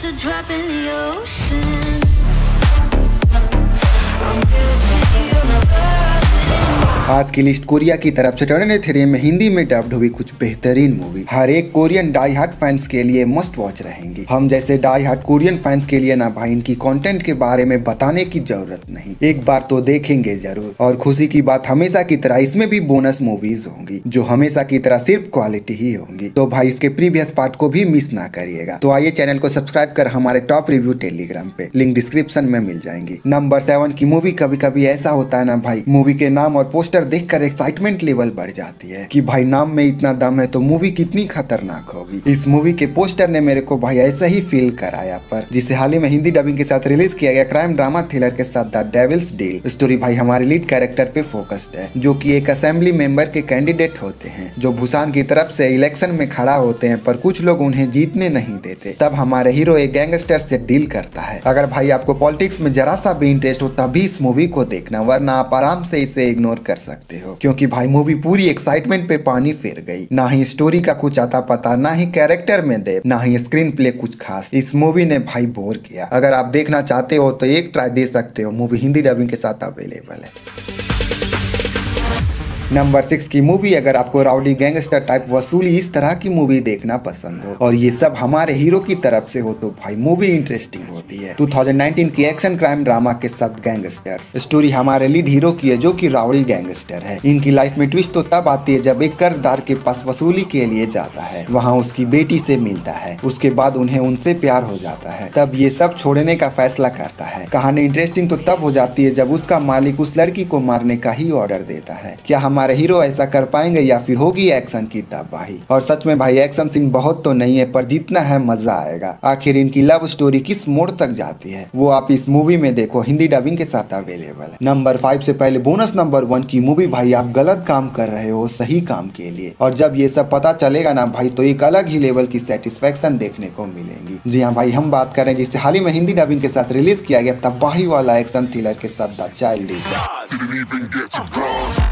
just a drop in the ocean. I'm reaching your love. आज की list Korea की तरफ से 2023 में हिंदी में डब्ड हुई कुछ बेहतरीन मूवी हर एक कोरियन डाई हार्ट फैंस के लिए मस्ट वॉच रहेंगी। हम जैसे डाई हार्ट कोरियन फैंस के लिए ना भाई इनकी कंटेंट के बारे में बताने की जरूरत नहीं, एक बार तो देखेंगे जरूर। और खुशी की बात हमेशा की तरह इसमें भी बोनस मूवीज होंगी जो हमेशा की तरह सिर्फ क्वालिटी ही होंगी, तो भाई इसके प्रीवियस पार्ट को भी मिस ना करिएगा। तो आइए चैनल को सब्सक्राइब कर हमारे टॉप रिव्यू टेलीग्राम पे लिंक डिस्क्रिप्शन में मिल जाएंगी। नंबर 7 की मूवी कभी कभी ऐसा होता है ना भाई, मूवी के नाम और पोस्टर देखकर एक्साइटमेंट लेवल बढ़ जाती है कि भाई नाम में इतना दम है तो मूवी कितनी खतरनाक होगी। इस मूवी के पोस्टर ने मेरे को भाई ऐसा ही फील कराया, पर जिसे हाल ही में हिंदी डबिंग के साथ रिलीज किया गया क्राइम ड्रामा थ्रिलर के साथ द डेविल्स डील। स्टोरी भाई हमारे लीड कैरेक्टर पे फोकस्ड है जो कि एक असेंबली मेंबर के कैंडिडेट होते हैं जो भूसान की तरफ से इलेक्शन में खड़ा होते हैं, पर कुछ लोग उन्हें जीतने नहीं देते। तब हमारे हीरो एक गैंगस्टर से डील करता है। अगर भाई आपको पॉलिटिक्स में जरा सा भी इंटरेस्ट हो तभी इस मूवी को देखना, वरना आप आराम से इसे इग्नोर कर सकते हो, क्योंकि भाई मूवी पूरी एक्साइटमेंट पे पानी फेर गई। ना ही स्टोरी का कुछ आता पता, ना ही कैरेक्टर में डेप्थ, ना ही स्क्रीन प्ले कुछ खास। इस मूवी ने भाई बोर किया। अगर आप देखना चाहते हो तो एक ट्राई दे सकते हो, मूवी हिंदी डबिंग के साथ अवेलेबल है। नंबर 6 की मूवी, अगर आपको राउडी गैंगस्टर टाइप वसूली इस तरह की मूवी देखना पसंद हो और ये सब हमारे हीरो की तरफ से हो तो भाई मूवी इंटरेस्टिंग होती है। 2019 की एक्शन क्राइम ड्रामा के साथ गैंगस्टर्स। स्टोरी हमारे लीड हीरो की है जो कि राउडी गैंगस्टर है। इनकी लाइफ में ट्विस्ट तो तब आती है जब एक कर्जदार के पास वसूली के लिए जाता है, वहाँ उसकी बेटी से मिलता है, उसके बाद उन्हें उनसे प्यार हो जाता है, तब ये सब छोड़ने का फैसला करता है। कहानी इंटरेस्टिंग तो तब हो जाती है जब उसका मालिक उस लड़की को मारने का ही ऑर्डर देता है। क्या हमारे हीरो ऐसा कर पाएंगे या फिर होगी एक्शन की तबाही? और सच में भाई एक्शन सीन बहुत तो नहीं है, पर जितना है मजा आएगा। आखिर इनकी लव स्टोरी किस मोड़ तक जाती है वो आप इस मूवी में देखो, हिंदी डबिंग के साथ अवेलेबल है। नंबर 5 से पहले बोनस नंबर 1 की मूवी, भाई आप गलत काम कर रहे हो सही काम के लिए, और जब ये सब पता चलेगा ना भाई तो एक अलग ही लेवल की सेटिस्फेक्शन देखने को मिलेगी। जी हाँ भाई, हम बात कर रहे हैं जिसे हाल ही में हिंदी डबिंग के साथ रिलीज किया गया तबाही वाला एक्शन थ्रिलर के साथ द चाइल्ड लीडर।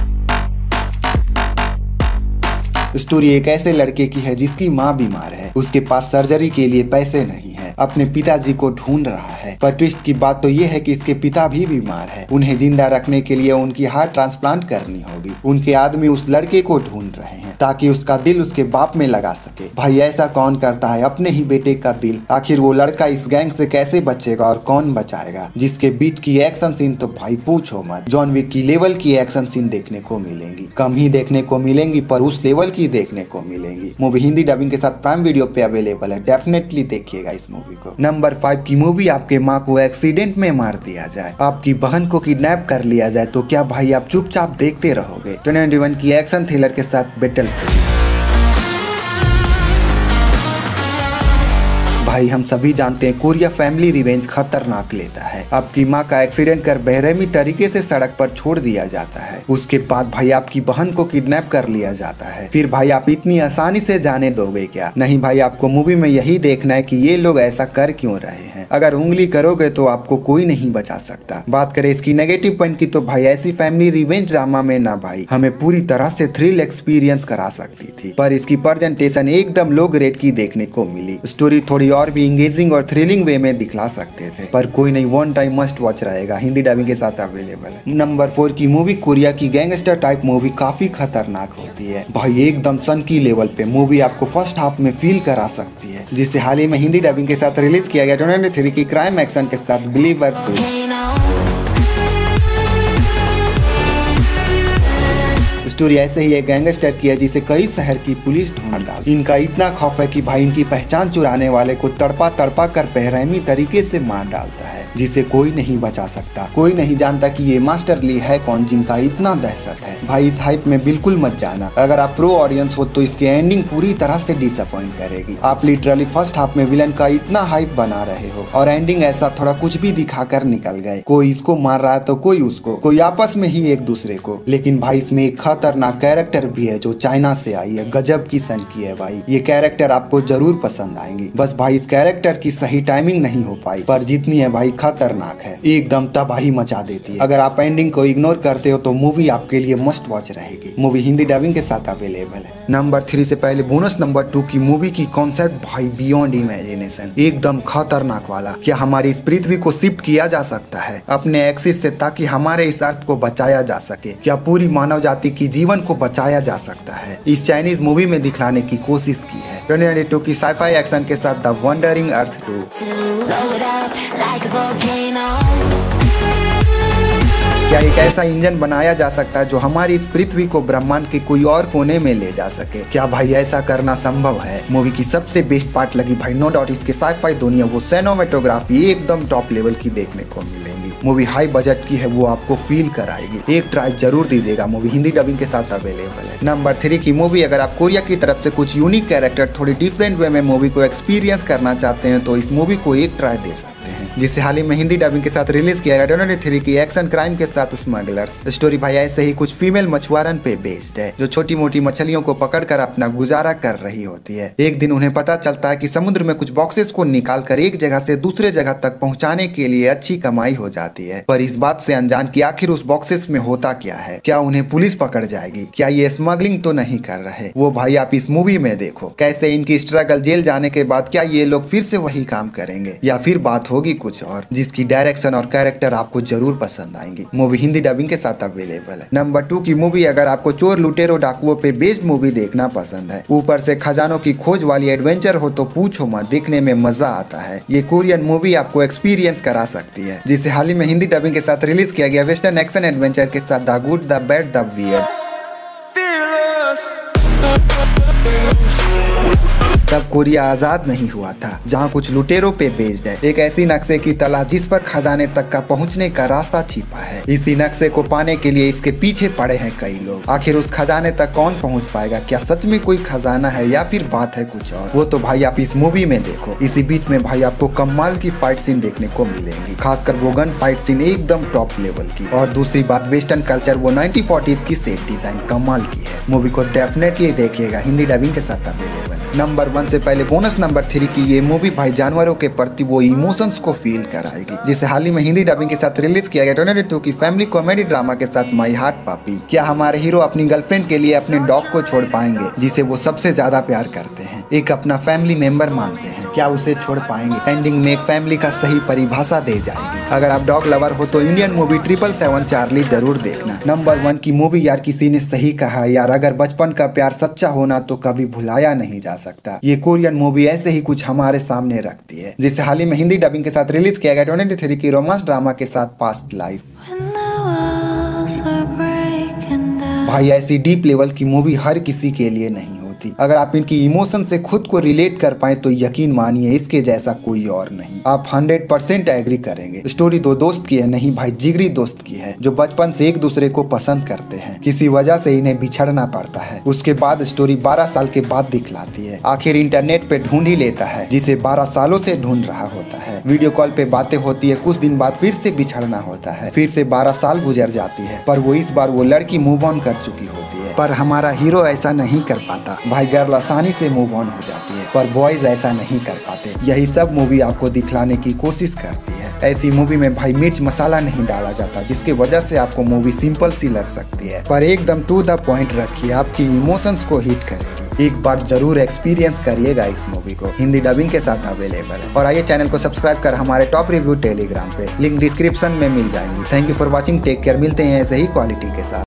स्टोरी एक ऐसे लड़के की है जिसकी माँ बीमार है, उसके पास सर्जरी के लिए पैसे नहीं है, अपने पिताजी को ढूंढ रहा है। पर ट्विस्ट की बात तो ये है कि इसके पिता भी बीमार है, उन्हें जिंदा रखने के लिए उनकी हार्ट ट्रांसप्लांट करनी होगी। उनके आदमी उस लड़के को ढूंढ रहे हैं ताकि उसका दिल उसके बाप में लगा सके। भाई ऐसा कौन करता है अपने ही बेटे का दिल? आखिर वो लड़का इस गैंग से कैसे बचेगा और कौन बचाएगा? जिसके बीच की एक्शन सीन तो भाई पूछो मत, जॉन विक की लेवल की एक्शन सीन देखने को मिलेंगी। कम ही देखने को मिलेंगी पर उस लेवल की देखने को मिलेंगी। मूवी हिंदी डबिंग के साथ प्राइम वीडियो पे अवेलेबल है, डेफिनेटली देखिएगा इस मूवी को। नंबर 5 की मूवी, आपके माँ को एक्सीडेंट में मार दिया जाए, आपकी बहन को किडनैप कर लिया जाए, तो क्या भाई आप चुपचाप देखते रहोगे? 2021 की एक्शन थ्रिलर के साथ बैटल। भाई हम सभी जानते हैं कोरिया फैमिली रिवेंज खतरनाक लेता है। आपकी माँ का एक्सीडेंट कर बेरहमी तरीके से सड़क पर छोड़ दिया जाता है, उसके बाद भाई आपकी बहन को किडनैप कर लिया जाता है। फिर भाई आप इतनी आसानी से जाने दोगे क्या? नहीं भाई, आपको मूवी में यही देखना है कि ये लोग ऐसा कर क्यों रहे हैं। अगर उंगली करोगे तो आपको कोई नहीं बचा सकता। बात करें इसकी नेगेटिव पॉइंट की तो भाई ऐसी फैमिली रिवेंज ड्रामा में ना भाई हमें पूरी तरह से थ्रिल एक्सपीरियंस करा सकती थी, पर इसकी प्रेजेंटेशन एकदम लो ग्रेड की देखने को मिली। स्टोरी थोड़ी और भी इंगेजिंग और थ्रिलिंग वे में दिखला सकते थे, पर कोई नहीं, वन टाइम मस्ट वॉच रहेगा, हिंदी डबिंग के साथ अवेलेबल है। नंबर 4 की मूवी, कोरिया की गैंगस्टर टाइप मूवी काफी खतरनाक होती है भाई, एकदम सन की लेवल पे मूवी आपको फर्स्ट हाफ में फील करा सकती है, जिसे हाल ही में हिंदी डबिंग के साथ रिलीज किया गया 2023 की क्राइम एक्शन के साथ बिलीवर 2। स्टोरी ऐसे ही एक गैंगस्टर की है जिसे कई शहर की पुलिस ढूंढ डालती। इनका इतना खौफ है कि भाई इनकी पहचान चुराने वाले को तड़पा तड़पा कर बेरहमी तरीके से मार डालता है, जिसे कोई नहीं बचा सकता। कोई नहीं जानता कि ये मास्टर ली है कौन जिनका इतना दहशत है। भाई इस हाइप में बिल्कुल मत जाना, अगर आप प्रो ऑडियंस हो तो इसकी एंडिंग पूरी तरह से डिसअपॉइंट करेगी। आप लिटरली फर्स्ट हाफ में विलन का इतना हाइप बना रहे हो और एंडिंग ऐसा थोड़ा कुछ भी दिखाकर निकल गए, कोई इसको मार रहा है तो कोई उसको, कोई आपस में ही एक दूसरे को। लेकिन भाई इसमें एक खतरनाक कैरेक्टर भी है जो चाइना से आई है, गजब की सन की है भाई। ये कैरेक्टर आपको जरूर पसंद आएंगी। बस भाई इस कैरेक्टर की सही टाइमिंग नहीं हो पाई, पर जितनी है भाई खतरनाक है, एकदम तबाही मचा देती है। अगर आप एंडिंग को इग्नोर करते हो तो मूवी आपके लिए मस्ट वॉच रहेगी। मूवी हिंदी डबिंग के साथ अवेलेबल है। नंबर 3 से पहले बोनस नंबर 2 की मूवी की कॉन्सेप्ट भाई बियॉन्ड इमेजिनेशन, एकदम खतरनाक वाला। क्या हमारी इस पृथ्वी को शिफ्ट किया जा सकता है अपने एक्सिस से ताकि हमारे इस अर्थ को बचाया जा सके? क्या पूरी मानव जाति की जीवन को बचाया जा सकता है? इस चाइनीज मूवी में दिखलाने की कोशिश की है 2022 की साइफाई एक्शन के साथ द वंडरिंग अर्थ 2। क्या एक ऐसा इंजन बनाया जा सकता है जो हमारी इस पृथ्वी को ब्रह्मांड के कोई और कोने में ले जा सके? क्या भाई ऐसा करना संभव है? मूवी की सबसे बेस्ट पार्ट लगी भाई नो डाउट इसके साइफाई दुनिया, वो सिनेमेटोग्राफी एकदम टॉप लेवल की देखने को मिलेंगी। मूवी हाई बजट की है, वो आपको फील कराएगी। एक ट्राई जरूर दीजिएगा। मूवी हिंदी डबिंग के साथ अवेलेबल है। नंबर 3 की मूवी, अगर आप कोरिया की तरफ से कुछ यूनिक कैरेक्टर थोड़ी डिफरेंट वे में मूवी को एक्सपीरियंस करना चाहते हैं तो इस मूवी को एक ट्राई दे सकते हैं, जिसे हाल ही में हिंदी डबिंग के साथ रिलीज किया गया 2023 की एक्शन क्राइम के साथ स्मगलर्स। स्टोरी भाई ऐसे ही कुछ फीमेल मछुआरन पे बेस्ड है जो छोटी मोटी मछलियों को पकड़कर अपना गुजारा कर रही होती है। एक दिन उन्हें पता चलता है कि समुद्र में कुछ बॉक्सेस को निकालकर एक जगह से दूसरे जगह तक पहुंचाने के लिए अच्छी कमाई हो जाती है, पर इस बात से अनजान कि आखिर उस बॉक्सेस में होता क्या है। क्या उन्हें पुलिस पकड़ जाएगी? क्या ये स्मगलिंग तो नहीं कर रहे? वो भाई आप इस मूवी में देखो कैसे इनकी स्ट्रगल, जेल जाने के बाद क्या ये लोग फिर से वही काम करेंगे या फिर बात होगी कुछ और, जिसकी डायरेक्शन और कैरेक्टर आपको जरूर पसंद आएंगी। मूवी हिंदी डबिंग के साथ अवेलेबल है। नंबर 2 की मूवी, अगर आपको चोर लुटेरो डाकुओं पे बेस्ड मूवी देखना पसंद है, ऊपर से खजानों की खोज वाली एडवेंचर हो तो पूछो मत, देखने में मजा आता है। ये कोरियन मूवी आपको एक्सपीरियंस करा सकती है, जिसे हाल ही में हिंदी डबिंग के साथ रिलीज किया गया वेस्टर्न एक्शन एडवेंचर के साथ the good the bad the weird. तब कोरिया आजाद नहीं हुआ था, जहां कुछ लुटेरों पे बेस्ड है एक ऐसी नक्शे की तलाश जिस पर खजाने तक का पहुंचने का रास्ता छिपा है। इसी नक्शे को पाने के लिए इसके पीछे पड़े हैं कई लोग। आखिर उस खजाने तक कौन पहुंच पाएगा? क्या सच में कोई खजाना है या फिर बात है कुछ और? वो तो भाई आप इस मूवी में देखो। इसी बीच में भाई आपको कमाल की फाइट सीन देखने को मिलेंगी, खासकर वो गन फाइट सीन एकदम टॉप लेवल की। और दूसरी बात वेस्टर्न कल्चर, वो 1940s की सेट डिजाइन कमाल की है। मूवी को डेफिनेटली देखिएगा, हिंदी डबिंग के साथ अवेलेबल। नंबर 1 से पहले बोनस नंबर 3 की ये मूवी भाई जानवरों के प्रति वो इमोशंस को फील कराएगी, जिसे हाल ही में हिंदी डबिंग के साथ रिलीज किया गया 2022 की फैमिली कॉमेडी ड्रामा के साथ माई हार्ट पपी। क्या हमारे हीरो अपनी गर्लफ्रेंड के लिए अपने डॉग को छोड़ पाएंगे जिसे वो सबसे ज्यादा प्यार करते हैं, एक अपना फैमिली मेंबर मानते हैं? क्या उसे छोड़ पाएंगे? एंडिंग में एक फैमिली का सही परिभाषा दे जाएगी। अगर आप डॉग लवर हो तो इंडियन मूवी 777 चार्ली जरूर देखना। नंबर 1 की मूवी, यार किसी ने सही कहा यार, अगर बचपन का प्यार सच्चा होना तो कभी भुलाया नहीं जा सकता। ये कोरियन मूवी ऐसे ही कुछ हमारे सामने रखती है, जिसे हाल ही में हिंदी डबिंग के साथ रिलीज किया गया 2023 की रोमांस ड्रामा के साथ पास्ट लाइफ। भाई ऐसी डीप लेवल की मूवी हर किसी के लिए नहीं होती। अगर आप इनकी इमोशन से खुद को रिलेट कर पाए तो यकीन मानिए इसके जैसा कोई और नहीं। आप 100% एग्री करेंगे। स्टोरी दो दोस्त की है, नहीं भाई जिगरी दोस्त की है, जो बचपन से एक दूसरे को पसंद करते हैं। किसी वजह से इन्हें बिछड़ना पड़ता है। उसके बाद स्टोरी 12 साल के बाद दिखलाती है। आखिर इंटरनेट पे ढूंढ ही लेता है जिसे 12 सालों से ढूंढ रहा होता है। वीडियो कॉल पे बातें होती है, कुछ दिन बाद फिर से बिछड़ना होता है, फिर से 12 साल गुजर जाती है, पर वो इस बार वो लड़की मूव ऑन कर चुकी होती है। पर हमारा हीरो ऐसा नहीं कर पाता। भाई गर्ल आसानी से मूव ऑन हो जाती है, पर बॉयज ऐसा नहीं कर पाते। यही सब मूवी आपको दिखलाने की कोशिश करती है। ऐसी मूवी में भाई मिर्च मसाला नहीं डाला जाता, जिसकी वजह से आपको मूवी सिंपल सी लग सकती है, पर एकदम टू द पॉइंट रखिए, आपकी इमोशंस को हिट करेगी। एक बार जरूर एक्सपीरियंस करिएगा इस मूवी को, हिंदी डबिंग के साथ अवेलेबल है। और आइए चैनल को सब्सक्राइब कर हमारे टॉप रिव्यू टेलीग्राम पे, लिंक डिस्क्रिप्शन में मिल जाएंगी। Thank you for watching, take care, मिलते हैं ऐसे ही क्वालिटी के साथ।